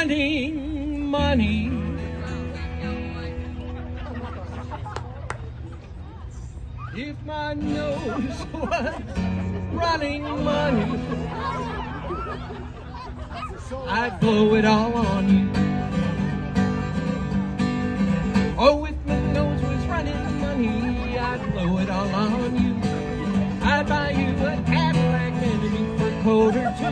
running money. If my nose was running money, I'd blow it all on you.